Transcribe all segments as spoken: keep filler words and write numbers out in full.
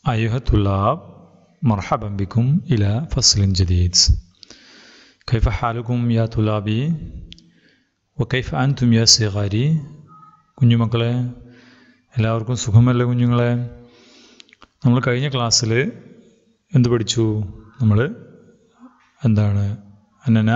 أيها الطلاب مرحبا بكم إلى فصل جديد. كيف حالكم يا طلابي وكيف أنتم يا صغاري؟ കുഞ്ഞുമക്കളെ എല്ലാവർക്കും സുഖമല്ലേ കുഞ്ഞുങ്ങളെ? നമ്മൾ കഴിഞ്ഞ ക്ലാസ്സിൽ എന്ത് പഠിച്ചു? നമ്മൾ എന്താണ് അന്നന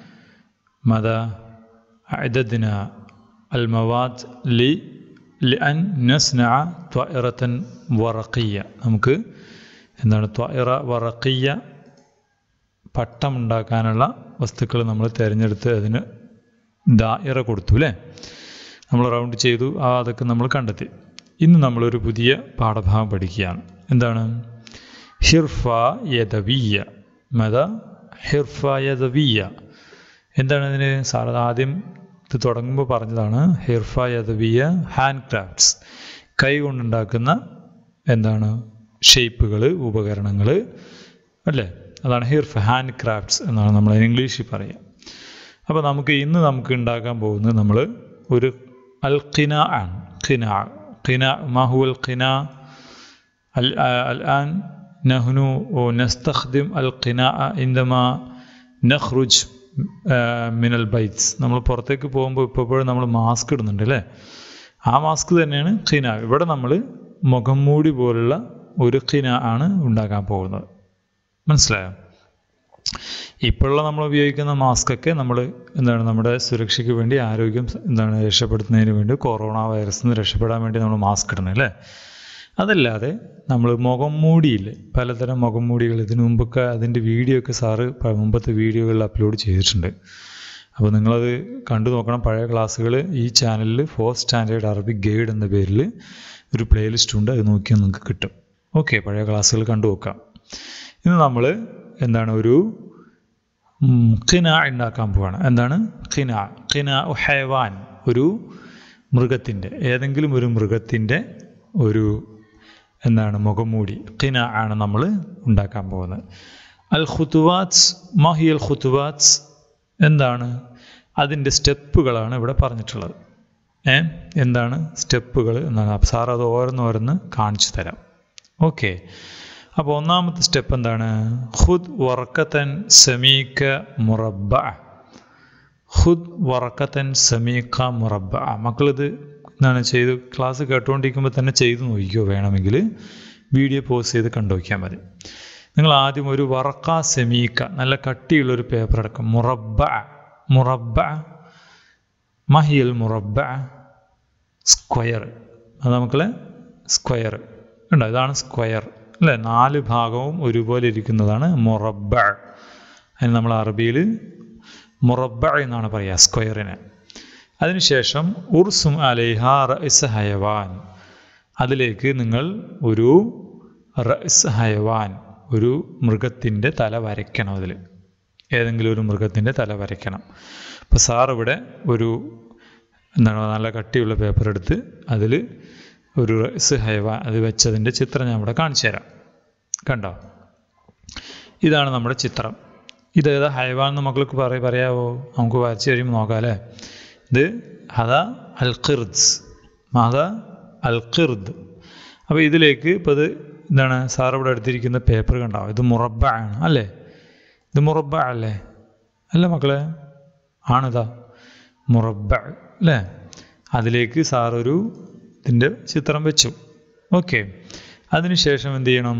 മദ അഅദദ്ന അൽ മവാദ് ലി ലിഅൻ നസ്നഅ ത്വഇറതൻ വറഖിയ. നമുക്ക് എന്താണ് ത്വഇറ വറഖിയ പട്ടമുണ്ടാക്കാനുള്ള വസ്തുക്കൾ നമ്മൾ തിരഞ്ഞെടുത്ത് അതിന് ദായിറ കൊടുത്തു അല്ലേ? നമ്മൾ റൗണ്ട് ചെയ്തു, ആ അതൊക്കെ നമ്മൾ കണ്ടെത്തി. ഇന്ന് നമ്മളൊരു പുതിയ പാഠഭാഗം പഠിക്കുകയാണ്. എന്താണ്? ഹിർഫ യദവിയ. മത ഹിർഫ യദവിയ എന്താണ് അതിന്? സാർ ആദ്യം ഇത് തുടങ്ങുമ്പോൾ പറഞ്ഞതാണ് ഹിർഫ യദവിയ ഹാൻഡ് ക്രാഫ്റ്റ്സ്, കൈ കൊണ്ടുണ്ടാക്കുന്ന എന്താണ് ഷേപ്പുകൾ, ഉപകരണങ്ങൾ അല്ലേ? അതാണ് ഹിർഫ, ഹാൻഡ് ക്രാഫ്റ്റ്സ് എന്നാണ് നമ്മൾ ഇംഗ്ലീഷിൽ പറയുക. അപ്പോൾ നമുക്ക് ഇന്ന് നമുക്ക് ഉണ്ടാക്കാൻ പോകുന്നത് നമ്മൾ ഒരു അൽ ഖിനാ ആണ്. ഖിനാ ഖിനാ മാഹുൽ ഖിനാ അൽ الآن نحن نستخدم القناع عندما نخرج من البيت. നമ്മൾ പുറത്തേക്ക് പോകുമ്പോൾ ഇപ്പോഴും നമ്മൾ മാസ്ക് ഇടുന്നുണ്ട് അല്ലേ? ആ മാസ്ക് തന്നെയാണ് ഖിനാ. ഇവിടെ നമ്മൾ മുഖം മൂടി പോലുള്ള ഒരു ഖിനാ ആണ് ഉണ്ടാക്കാൻ പോകുന്നത്. മനസ്സിലായോ? ഇപ്പോഴുള്ള നമ്മൾ ഉപയോഗിക്കുന്ന മാസ്കൊക്കെ നമ്മൾ എന്താണ് നമ്മുടെ സുരക്ഷയ്ക്ക് വേണ്ടി, ആരോഗ്യം എന്താണ് രക്ഷപ്പെടുത്തുന്നതിന് വേണ്ടി, കൊറോണ വൈറസിൽ നിന്ന് രക്ഷപ്പെടാൻ വേണ്ടി നമ്മൾ മാസ്ക് ഇടുന്നത് അല്ലേ? അതല്ലാതെ നമ്മൾ മുഖം മൂടിയില്ലേ, പലതരം മുഖം മൂടികൾ ഇതിനു മുമ്പൊക്കെ അതിൻ്റെ വീഡിയോ ഒക്കെ സാറ് മുമ്പത്തെ വീഡിയോകളിൽ അപ്ലോഡ് ചെയ്തിട്ടുണ്ട്. അപ്പോൾ നിങ്ങളത് കണ്ടു നോക്കണം. പഴയ ക്ലാസ്സുകൾ ഈ ചാനലിൽ ഫോർത്ത് സ്റ്റാൻഡേർഡ് അറബിക് ഗൈഡ് എന്ന പേരിൽ ഒരു പ്ലേലിസ്റ്റ് ഉണ്ട്, അത് നോക്കിയാൽ നിങ്ങൾക്ക് കിട്ടും. ഓക്കെ, പഴയ ക്ലാസ്സുകൾ കണ്ടു നോക്കാം. ഇന്ന് നമ്മൾ എന്താണ് ഒരു ഖിനാ ഉണ്ടാക്കാൻ പോവാണ്. എന്താണ് ഖിനാ? ഖിനാ ഹൈവാൻ, ഒരു മൃഗത്തിൻ്റെ, ഏതെങ്കിലും ഒരു മൃഗത്തിൻ്റെ ഒരു എന്താണ് മുഖംമൂടി, ഖിനാ ആണ് നമ്മൾ ഉണ്ടാക്കാൻ പോകുന്നത്. അൽ ഖുതുവാത്ത് മഹി അൽ ഖുതുവാത്ത് എന്താണ്? അതിൻ്റെ സ്റ്റെപ്പുകളാണ് ഇവിടെ പറഞ്ഞിട്ടുള്ളത്. ഏ എന്താണ് സ്റ്റെപ്പുകൾ എന്നാണ് സാർ അത് ഓരോന്നോരോന്ന് കാണിച്ചു തരാം. ഓക്കെ, അപ്പോൾ ഒന്നാമത്തെ സ്റ്റെപ്പ് എന്താണ്? ഖുദ് വറക്കത്തൻ സമീക മുറബ്ബ. ഖുദ് വറക്കത്തൻ സമീക മുറബ്ബ. മക്കളിത് എന്താണ് ചെയ്ത് ക്ലാസ് കേട്ടുകൊണ്ടിരിക്കുമ്പോൾ തന്നെ ചെയ്ത് നോക്കിക്കോ. വേണമെങ്കിൽ വീഡിയോ പോസ് ചെയ്ത് കണ്ടു നോക്കിയാൽ മതി. നിങ്ങൾ ആദ്യം ഒരു വറക്ക സമീക, നല്ല കട്ടിയുള്ളൊരു പേപ്പർ എടുക്കും. മുറബ്ബ മുറബ്ബ മഹിയൽ മുറബ്ബ സ്ക്വയർ. അത് മക്കളെ സ്ക്വയർ ഉണ്ടോ? ഇതാണ് സ്ക്വയർ അല്ലേ? നാല് ഭാഗവും ഒരുപോലെ ഇരിക്കുന്നതാണ് മുറബ്ബ. അതിന് നമ്മൾ അറബിയിൽ മുറബ്ബ എന്നാണ് പറയുക സ്ക്വയറിന്. അതിനുശേഷം ഉർസും അലൈഹ റഅ്സ് ഹയവാൻ. അതിലേക്ക് നിങ്ങൾ ഒരു റഅ്സ് ഹയവാൻ, ഒരു മൃഗത്തിൻ്റെ തല വരയ്ക്കണം. അതിൽ ഏതെങ്കിലും ഒരു മൃഗത്തിൻ്റെ തല വരയ്ക്കണം. അപ്പോൾ സാർ ഇവിടെ ഒരു എന്താണ് നല്ല കട്ടിയുള്ള പേപ്പർ എടുത്ത് അതിൽ ഒരു റഅ്സ് ഹയവാൻ അത് വെച്ചതിൻ്റെ ചിത്രം ഞാൻ ഇവിടെ കാണിച്ചു തരാം. കണ്ടോ? ഇതാണ് നമ്മുടെ ചിത്രം. ഇതേതാ ഹൈവാൻ എന്ന് മക്കൾക്ക് പറ പറയാവോ? നമുക്ക് വരച്ച് കഴിയുമ്പോൾ നോക്കാം അല്ലേ? ഇത് ഹദ അൽ ഖിർദ്, ഹദ അൽ ഖിർദ്. അപ്പോൾ ഇതിലേക്ക് ഇപ്പോൾ ഇത് എന്താണ് സാർ ഇവിടെ എടുത്തിരിക്കുന്ന പേപ്പർ കണ്ടാവും. ഇത് മുറബ്ബ ആണ് അല്ലേ? ഇത് മുറബ്ബ അല്ലേ? അല്ല മക്കളെ, ആണിതാ മുറബ്ബ അല്ലേ? അതിലേക്ക് സാറൊരു ഇതിൻ്റെ ചിത്രം വെച്ചു. ഓക്കെ, അതിനുശേഷം എന്ത് ചെയ്യണം?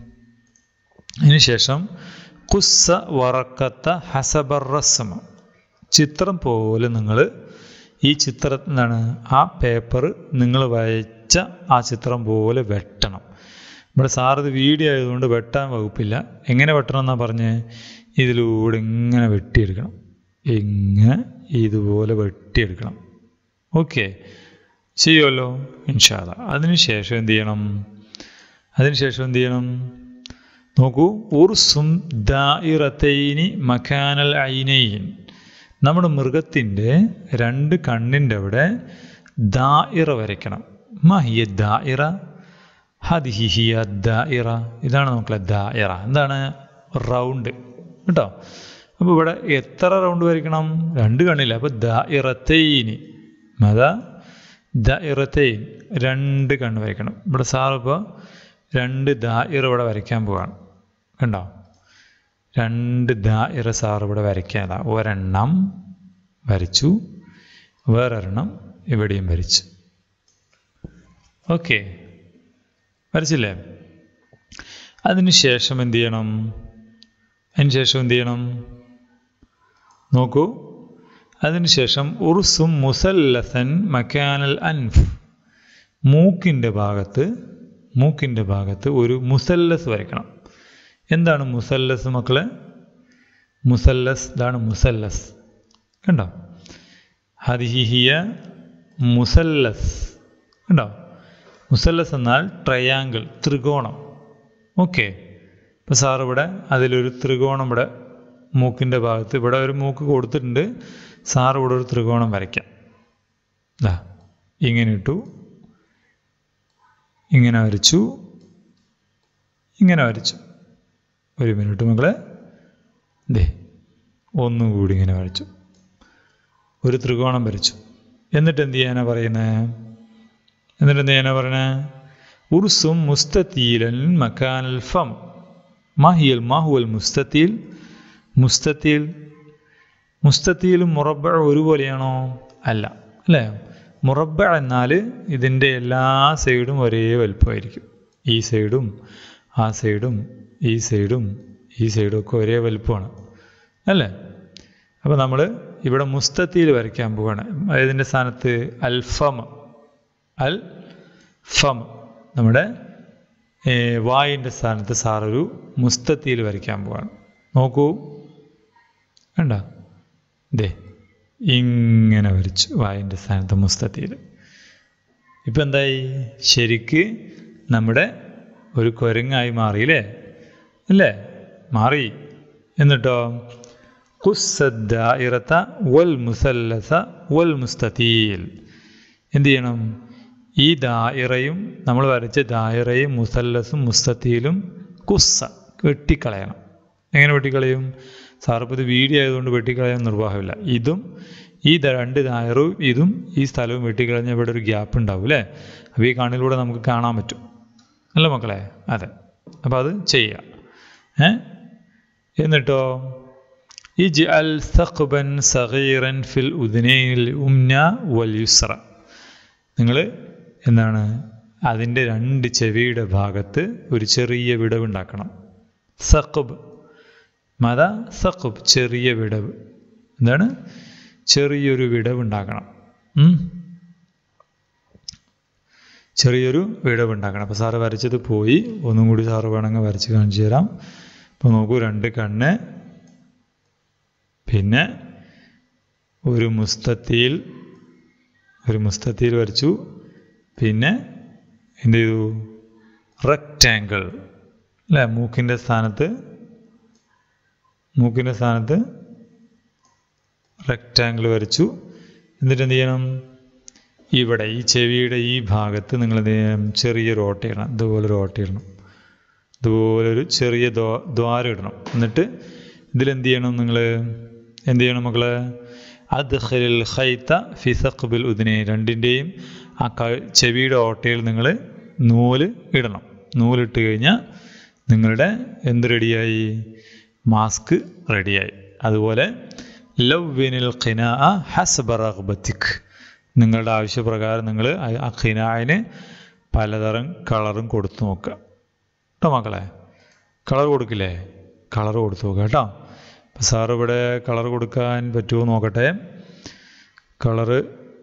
അതിനുശേഷം ഖുസ്സ വറക്കത്ത ഹസബർ റസ്മ, ചിത്രം പോലെ നിങ്ങൾ ഈ ചിത്രം എന്താണ് ആ പേപ്പർ നിങ്ങൾ വരച്ച ആ ചിത്രം പോലെ വെട്ടണം. ഇവിടെ സാറിത് വീഡിയോ ആയതുകൊണ്ട് വെട്ടാൻ വകുപ്പില്ല. എങ്ങനെ വെട്ടണം എന്നാണ് പറഞ്ഞ്? ഇതിലൂടെ ഇങ്ങനെ വെട്ടിയെടുക്കണം, ഇങ്ങനെ ഇതുപോലെ വെട്ടിയെടുക്കണം. ഓക്കെ, ചെയ്യുമല്ലോ ഇൻഷാ അല്ലാഹ്. അതിനുശേഷം എന്ത് ചെയ്യണം? അതിനുശേഷം എന്ത് ചെയ്യണം? നോക്കൂ, ഉർസും ദായിറത്തൈനി മക്കാനൽ ഐനൈൻ. നമ്മുടെ മൃഗത്തിൻ്റെ രണ്ട് കണ്ണിൻ്റെ അവിടെ ദായിറ വരയ്ക്കണം. മഹിയ ദായിറ ഹദിഹി ഹിയ ദായിറ. ഇതാണ് നമുക്കുള്ള ദായിറ. എന്താണ്? റൗണ്ട് കേട്ടോ. അപ്പോൾ ഇവിടെ എത്ര റൗണ്ട് വരയ്ക്കണം? രണ്ട് കണ്ണില്ല. അപ്പോൾ ദായിറത്തൈനി മത ദായിറത്തൈൻ, രണ്ട് കണ്ണ് വരയ്ക്കണം. ഇവിടെ സാറിപ്പോൾ രണ്ട് ദായിറ ഇവിടെ വരയ്ക്കാൻ പോവാണ്. കണ്ടോ? രണ്ട് ദായിറ സാർ ഇവിടെ വരയ്ക്കാൻ. ഒരെണ്ണം വരച്ചു, വേറൊരെണ്ണം ഇവിടെയും വരച്ചു. ഓക്കെ, വരച്ചില്ലേ? അതിന് ശേഷം എന്ത് ചെയ്യണം? അതിന് ശേഷം എന്ത് ചെയ്യണം? നോക്കൂ, അതിനുശേഷം ഉർസും മുസല്ലസൻ മക്കാനൽ അൻഫ്, മൂക്കിൻ്റെ ഭാഗത്ത് മൂക്കിൻ്റെ ഭാഗത്ത് ഒരു മുസല്ലസ് വരയ്ക്കണം. എന്താണ് മുസല്ലസ് മക്കളെ? മുസല്ലസ്, ഇതാണ് മുസല്ലസ്. കണ്ടോ? ഹദിഹിയ മുസല്ലസ്. കണ്ടോ? മുസല്ലസ് എന്നാൽ ട്രയാങ്കിൾ, ത്രികോണം. ഓക്കെ, ഇപ്പോൾ സാർ ഇവിടെ അതിലൊരു ത്രികോണം ഇവിടെ മൂക്കിൻ്റെ ഭാഗത്ത് ഇവിടെ ഒരു മൂക്ക് കൊടുത്തിട്ടുണ്ട്. സാർ ഇവിടെ ഒരു ത്രികോണം വരയ്ക്കാം. ദാ ഇങ്ങനെ ഇട്ടു, ഇങ്ങനെ വരച്ചു, ഇങ്ങനെ വരച്ചു. ഒരു മിനിറ്റ് മക്കളെ, ദേ ഒന്നും കൂടി ഇങ്ങനെ വരച്ചു, ഒരു ത്രികോണം വരച്ചു. എന്നിട്ട് എന്ത് ചെയ്യാനാ പറയുന്നത്? എന്നിട്ട് എന്ത് ചെയ്യാനാ പറയണേ? ഉർസും മുസ്തത്തീലൻ മക്കാനൽ ഫം. മാഹിയൽ മാഹുവൽ മുസ്തത്തീൽ. മുസ്തത്തീൽ മുസ്തത്തീലും മുറബ്ബ ഒരുപോലെയാണോ? അല്ല, അല്ലേ? മുറബ്ബ എന്നാൽ ഇതിൻ്റെ എല്ലാ സൈഡും ഒരേ വലുപ്പമായിരിക്കും. ഈ സൈഡും ആ സൈഡും ഈ സൈഡും ഈ സൈഡും ഒക്കെ ഒരേ വലുപ്പമാണ്, അല്ലേ? അപ്പോൾ നമ്മൾ ഇവിടെ മുസ്തത്തീൽ വരയ്ക്കാൻ പോവുകയാണ്. ഇതിൻ്റെ സ്ഥാനത്ത് അൽഫം, അൽ ഫം, നമ്മുടെ വായിൻ്റെ സ്ഥാനത്ത് സാറൊരു മുസ്തത്തീൽ വരയ്ക്കാൻ പോവുകയാണ്. നോക്കൂ, കണ്ട? ദേ ഇങ്ങനെ വരച്ചു വായിൻ്റെ സ്ഥാനത്ത് മുസ്തത്തീൽ. ഇപ്പം എന്തായി? ശരിക്ക് നമ്മുടെ ഒരു കുരങ്ങായി മാറിയില്ലേ? അല്ലേ? മാറി. എന്നിട്ടോ ഖുസ്സദ്ദായിറത വൽ മുസല്ലസ വൽ മുസ്തതീൽ. എന്ത് ചെയ്യണം? ഈ ദായിറയും നമ്മൾ വരച്ച ദായിറയും മുസല്ലസും മുസ്തതീലും കുസ്സ വെട്ടിക്കളയണം. എങ്ങനെ വെട്ടിക്കളയും? സാറിപ്പോൾ ഇത് വീഡിയോ ആയതുകൊണ്ട് വെട്ടിക്കളയാൻ നിർവാഹമില്ല. ഇതും ഈ രണ്ട് ദായിറവും ഇതും ഈ സ്ഥലവും വെട്ടിക്കളഞ്ഞാൽ ഇവിടെ ഒരു ഗ്യാപ്പ് ഉണ്ടാവും, അല്ലേ? അപ്പോൾ ഈ കണ്ണിലൂടെ നമുക്ക് കാണാൻ പറ്റും, അല്ല മക്കളെ? അതെ. അപ്പോൾ അത് ചെയ്യുക. ഏ എന്നിട്ടോ ഇജ്അൽ സഖ്ബൻ സഗീറൻ ഫിൽ ഉദ്നൈനിൽ ഉംന വൽ യുസ്ര. നിങ്ങൾ എന്താണ് അതിൻ്റെ രണ്ട് ചെവിയുടെ ഭാഗത്ത് ഒരു ചെറിയ വിടവുണ്ടാക്കണം. സഖ്ബ് മത സഖ്ബ്, ചെറിയ വിടവ്. എന്താണ്? ചെറിയൊരു വിടവുണ്ടാക്കണം. ചെറിയൊരു വിടവുണ്ടാക്കണം. അപ്പോൾ സാറ് വരച്ചത് പോയി. ഒന്നും കൂടി സാറ് വേണമെങ്കിൽ വരച്ച് കാണിച്ചു തരാം. അപ്പോൾ നോക്കൂ, രണ്ട് കണ്ണ്, പിന്നെ ഒരു മുസ്തത്തീൽ, ഒരു മുസ്തത്തീൽ വരച്ചു. പിന്നെ എന്ത് ചെയ്തു? റെക്റ്റാങ്കിൾ, അല്ലേ? മൂക്കിൻ്റെ സ്ഥാനത്ത് മൂക്കിൻ്റെ സ്ഥാനത്ത് റെക്റ്റാങ്കിൾ വരച്ചു. എന്നിട്ട് എന്ത് ചെയ്യണം? ഇവിടെ ഈ ചെവിയുടെ ഈ ഭാഗത്ത് നിങ്ങൾ എന്ത് ചെയ്യണം? ചെറിയൊരു ഓട്ടയിടണം. ഇതുപോലൊരു ഓട്ടയിടണം. ഇതുപോലൊരു ചെറിയ ദ്വാ ദ്വാരം ഇടണം. എന്നിട്ട് ഇതിലെന്ത് ചെയ്യണം? നിങ്ങൾ എന്ത് ചെയ്യണം മക്കളെ? അദ്ഖിൽ ഖൈത ഫി സഖ്ബിൽ ഉദ്നൈൻ. രണ്ടിൻ്റെയും ആ ചെവിയുടെ ഓട്ടയിൽ നിങ്ങൾ നൂല് ഇടണം. നൂലിട്ട് കഴിഞ്ഞാൽ നിങ്ങളുടെ എന്ത് റെഡിയായി? മാസ്ക് റെഡിയായി. അതുപോലെ ലവ്വിനിൽ ഖിനാഅ ഹസ്ബ റഗ്ബതിക്. നിങ്ങളുടെ ആവശ്യപ്രകാരം നിങ്ങൾ ആ ഖിനാഇന് പലതരം കളറും കൊടുത്തു നോക്കുക കേട്ടോ മക്കളെ. കളർ കൊടുക്കില്ലേ? കളർ കൊടുത്തു നോക്കുക കേട്ടോ. അപ്പോൾ സാർ ഇവിടെ കളർ കൊടുക്കാൻ പറ്റുമോ നോക്കട്ടെ. കളറ്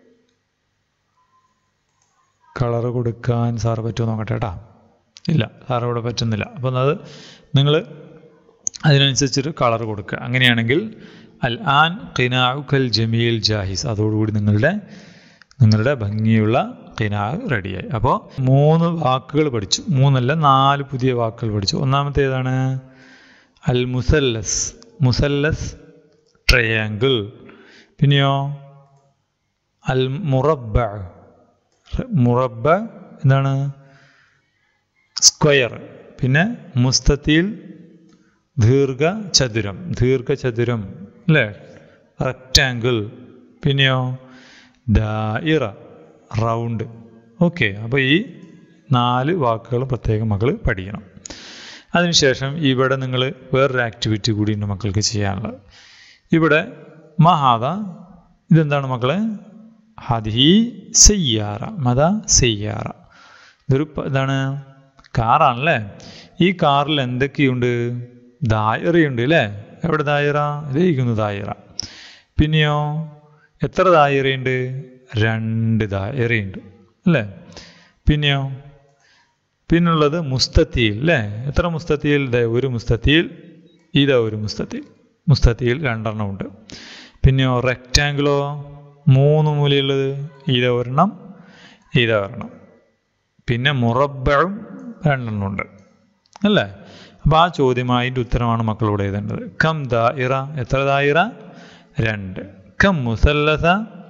കളറ് കൊടുക്കാൻ സാറ് പറ്റുമോ നോക്കട്ടെ കേട്ടോ. ഇല്ല, സാറ് ഇവിടെ പറ്റുന്നില്ല. അപ്പം അത് നിങ്ങൾ അതിനനുസരിച്ചൊരു കളർ കൊടുക്കുക. അങ്ങനെയാണെങ്കിൽ അൽ ആൻ ഖിനാഉകൽ ജമീൽ ജാഹിസ്. അതോടുകൂടി നിങ്ങളുടെ നിങ്ങളുടെ ഭംഗിയുള്ള ഖിനാഅ് റെഡിയായി. അപ്പോൾ മൂന്ന് വാക്കുകൾ പഠിച്ചു. മൂന്നല്ല, നാല് പുതിയ വാക്കുകൾ പഠിച്ചു. ഒന്നാമത്തെ ഏതാണ്? അൽ മുസല്ലസ്. മുസല്ലസ് ട്രയാങ്കിൾ. പിന്നെയോ അൽ മുറബ്ബ. മുറബ്ബ എന്താണ്? സ്ക്വയർ. പിന്നെ മുസ്തതീൽ ദീർഘചതുരം. ദീർഘചതുരം അല്ലേ? റെക്റ്റാങ്കിൾ. പിന്നെയോ ദായിറ, റൗണ്ട്. ഓക്കെ, അപ്പോൾ ഈ നാല് വാക്കുകൾ പ്രത്യേകം മക്കൾ പഠിക്കണം. അതിനുശേഷം ഇവിടെ നിങ്ങൾ വേറൊരു ആക്ടിവിറ്റി കൂടി ഉണ്ട് മക്കൾക്ക് ചെയ്യാനുള്ളത്. ഇവിടെ മഹാദ ഇതെന്താണ് മക്കളെ? ഹദിഹി സയ്യാറ, മത സയ്യാറ. ഇതൊരു ഇതാണ് കാറാണല്ലേ. ഈ കാറിൽ എന്തൊക്കെയുണ്ട്? ദായറയുണ്ട് അല്ലേ? എവിടെ ദായറ? ഇതേക്കുന്നു ദായറ. പിന്നെയോ എത്ര ദായറയുണ്ട്? രണ്ട് ദായറയുണ്ട് അല്ലേ? പിന്നെയോ പിന്നുള്ളത് മുസ്തത്തീൽ അല്ലേ? എത്ര മുസ്തത്തീൽ? ഇതേ ഒരു മുസ്തത്തീൽ, ഇതാ ഒരു മുസ്തത്തീൽ. മുസ്തത്തീൽ രണ്ടെണ്ണം ഉണ്ട്. പിന്നെയോ റെക്റ്റാങ്കിളോ മൂന്ന് മൂലയുള്ളത്, ഇതാ ഒരെണ്ണം, ഇതാ ഒരെണ്ണം. പിന്നെ മുറബ്ബഉം രണ്ടെണ്ണം ഉണ്ട് അല്ലേ? അപ്പോൾ ആ ചോദ്യമായി അതിൻ്റെ ഉത്തരമാണ് മക്കളോട് എഴുതേണ്ടത്. കം ദായിറ, എത്ര ദായിറ? രണ്ട്. കം മുസല്ലസ,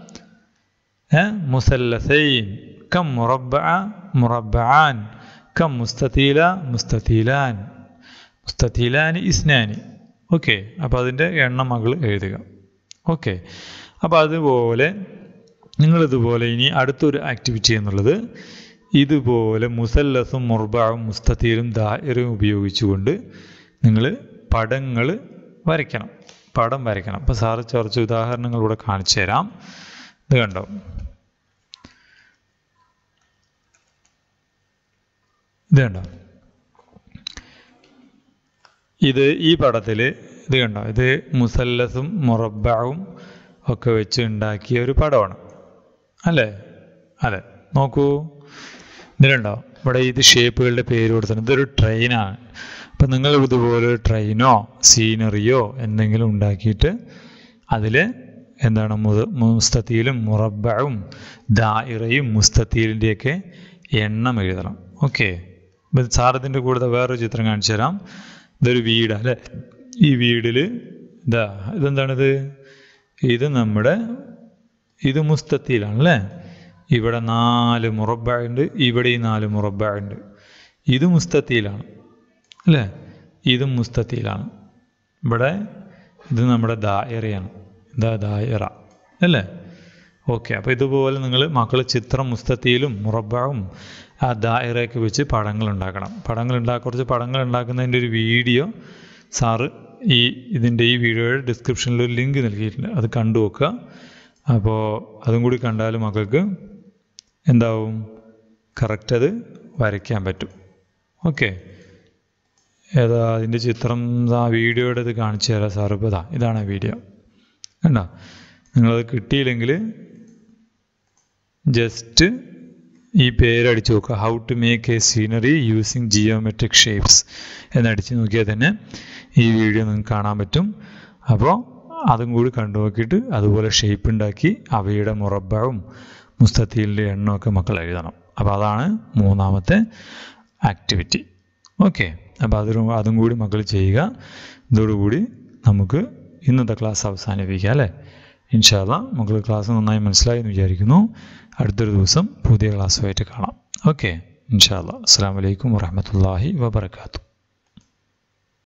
മുസല്ലസൈൻ. കം മുറബ്ബഅ, മുറബ്ബആൻ. കം മുസ്തതീല, മുസ്തതീലാൻ. മുസ്തതീലാനി ഇസ്നാനി. ഓക്കെ, അപ്പോൾ അതിൻ്റെ എണ്ണം മകൾ എഴുതുക. ഓക്കെ, അപ്പോൾ അതുപോലെ നിങ്ങളിതുപോലെ ഇനി അടുത്തൊരു ആക്ടിവിറ്റി എന്നുള്ളത് ഇതുപോലെ മുസല്ലസും മുർബഉം മുസ്തതീലും ദായിറയും ഉപയോഗിച്ചുകൊണ്ട് നിങ്ങൾ പടങ്ങൾ വരയ്ക്കണം. പടം വരയ്ക്കണം. അപ്പോൾ സാറ് കുറച്ച് ഉദാഹരണങ്ങൾ ഇവിടെ കാണിച്ചു തരാം. ഇത് കണ്ടോ? ഇത് കണ്ടോ? ഇത് ഈ പടത്തിൽ ഇത് കണ്ടോ? ഇത് മുസല്ലസും മുറബ്ബഉം ഒക്കെ വെച്ച് ഉണ്ടാക്കിയ ഒരു പടമാണ് അല്ലേ? അതെ, നോക്കൂ. ഇതിലുണ്ടോ? ഇവിടെ ഇത് ഷേപ്പുകളുടെ പേര് കൊടുത്തിട്ടുണ്ട്. ഇതൊരു ട്രെയിനാണ്. അപ്പം നിങ്ങൾ ഇതുപോലെ ട്രെയിനോ സീനറിയോ എന്തെങ്കിലും ഉണ്ടാക്കിയിട്ട് അതിൽ എന്താണ് മുസ്തതീലും മുറബ്ബഉം ദായിറയും മുസ്തതീലിൻ്റെയൊക്കെ എണ്ണം എഴുതണം. ഓക്കെ, ഇപ്പം സാറത്തിൻ്റെ കൂടെ വേറൊരു ചിത്രം കാണിച്ചു തരാം. ഇതൊരു വീടാണ് അല്ലേ? ഈ വീടിൽ ഇതാ ഇതെന്താണിത്? ഇത് നമ്മുടെ ഇത് മുസ്തതീലാണല്ലേ? ഇവിടെ നാല് മുറബ്ബഉണ്ട്, ഇവിടെ ഈ നാല് മുറബ്ബഉണ്ട്. ഇത് മുസ്തതീലാണ് അല്ലേ? ഇതും മുസ്തതീലാണ്. ഇവിടെ ഇത് നമ്മുടെ ദായിറയാണ്. ഇതാ ദായിറ അല്ലേ? ഓക്കെ, അപ്പോൾ ഇതുപോലെ നിങ്ങൾ മക്കൾ ചിത്രം മുസ്തതീലും മുറബ്ബഉം ആ ദായിറയൊക്കെ വെച്ച് പടങ്ങൾ ഉണ്ടാക്കണം. പടങ്ങൾ ഉണ്ടാക്കി കുറച്ച് പടങ്ങൾ ഉണ്ടാക്കുന്നതിൻ്റെ ഒരു വീഡിയോ സാറ് ഈ ഇതിൻ്റെ ഈ വീഡിയോയുടെ ഡിസ്ക്രിപ്ഷനിൽ ഒരു ലിങ്ക് നൽകിയിട്ടുണ്ട്. അത് കണ്ടു നോക്കുക. അപ്പോൾ അതും കൂടി കണ്ടാൽ മക്കൾക്ക് എന്താവും? കറക്റ്റ് അത് വരയ്ക്കാൻ പറ്റും. ഓക്കെ, ഏതാ അതിൻ്റെ ചിത്രം? ആ വീഡിയോയുടെ ഇത് കാണിച്ചു തരാം സാറ്. ഇപ്പോൾ ഇതാ ഇതാണ് വീഡിയോ കണ്ടോ? നിങ്ങളത് കിട്ടിയില്ലെങ്കിൽ ജസ്റ്റ് ഈ പേരടിച്ച് നോക്കുക. How to make a scenery using geometric shapes എന്നടിച്ച് നോക്കിയാൽ തന്നെ ഈ വീഡിയോ നിങ്ങൾക്ക് കാണാൻ പറ്റും. അപ്പോൾ അതും കൂടി കണ്ടു നോക്കിയിട്ട് അതുപോലെ ഷേപ്പ് ഉണ്ടാക്കി അവയുടെ മുറബ്ബഉം മുസ്തതീലിൻ്റെ എണ്ണമൊക്കെ മക്കൾ എഴുതണം. അപ്പോൾ അതാണ് മൂന്നാമത്തെ ആക്ടിവിറ്റി. ഓക്കെ, അപ്പോൾ അതൊരു അതും കൂടി മക്കൾ ചെയ്യുക. ഇതോടുകൂടി നമുക്ക് ഇന്നത്തെ ക്ലാസ് അവസാനിപ്പിക്കാം അല്ലേ? ഇൻഷാ അല്ലാഹ് മക്കൾ ക്ലാസ് നന്നായി മനസ്സിലായി എന്ന് വിചാരിക്കുന്നു. അടുത്തൊരു ദിവസം പുതിയ ക്ലാസ്സുമായിട്ട് കാണാം. ഓക്കെ, ഇൻഷാ അല്ലാഹ്. അസ്സലാമു അലൈക്കും വറഹ്മത്തുള്ളാഹി വബറകാതുഹു.